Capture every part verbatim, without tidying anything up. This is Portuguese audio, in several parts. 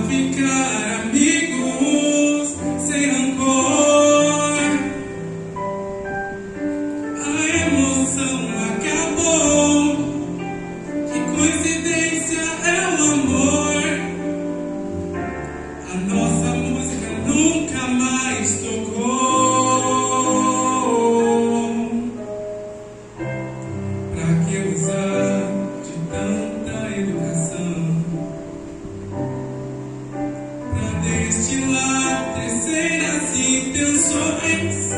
ficar amigos sem rancor. A emoção acabou. Que coincidência é o amor. A nossa música nunca mais tocou. Pra que usar de tanta educação pra destilar terceiras intenções,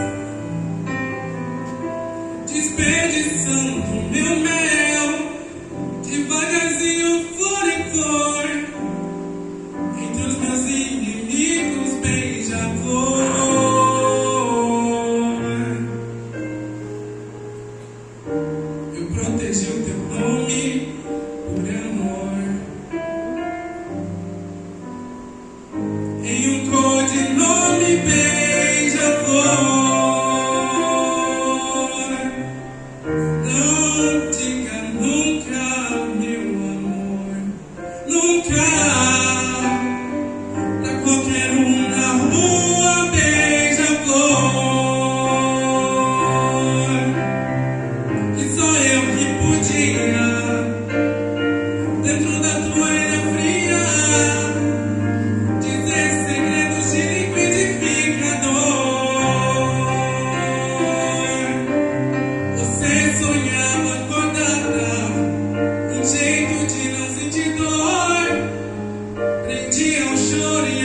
desperdiçando meu mel devagarzinho, flor em flor, entre os meus inimigos, beija-flor. Eu protegi o teu nome por amor, em um codinome, beija-flor. Não diga nunca, meu amor, nunca, pra qualquer um na rua, beija-flor. Que só eu que podia, dentro da toalha fria, dizer segredos de liquidificador. Você sonhava acordada, um jeito de não sentir dor, prendia o choro e